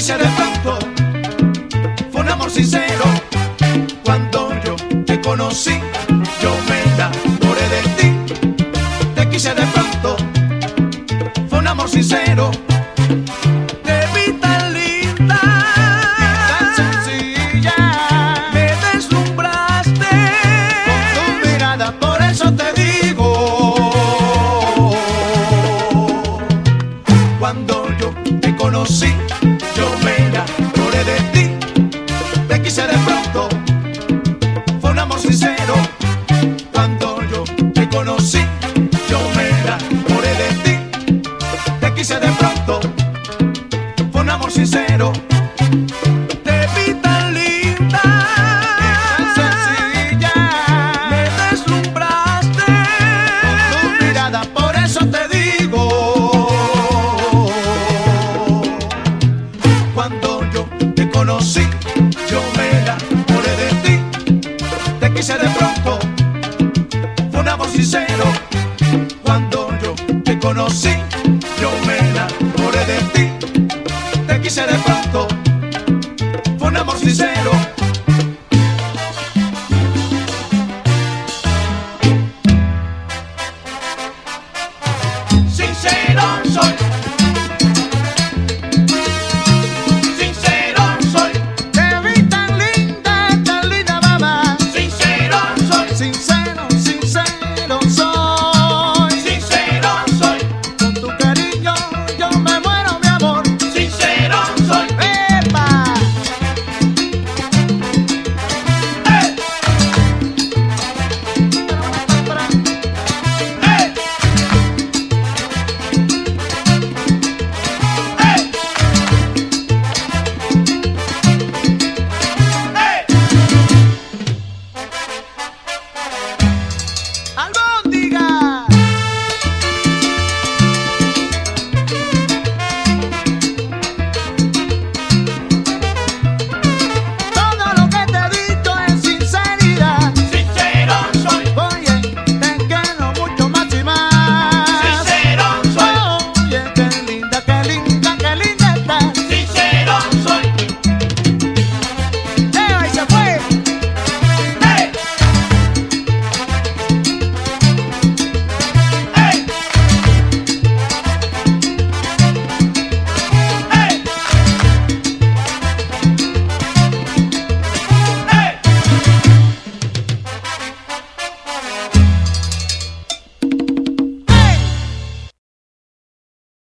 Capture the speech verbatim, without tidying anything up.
quise de pronto, fue un amor sincero. Cuando yo te conocí, yo me enamoré de ti. Te quise de pronto, fue un amor sincero. Te vi tan linda, tan sencilla, me deslumbraste con tu mirada, por eso te digo. Cuando yo te conocí, yo me enamoré de ti. Te quise de pronto, fue un amor sincero. Cuando yo te conocí, yo me enamoré de ti. Te quise de pronto, fue un amor sincero. Te vi tan linda, tan sencilla, me deslumbraste con tu mirada, por eso te digo. Cuando yo te conocí, yo me enamoré de ti. Te quise de pronto, fue un amor sincero. Cuando yo te conocí, yo me enamoré de ti. Te quise de pronto.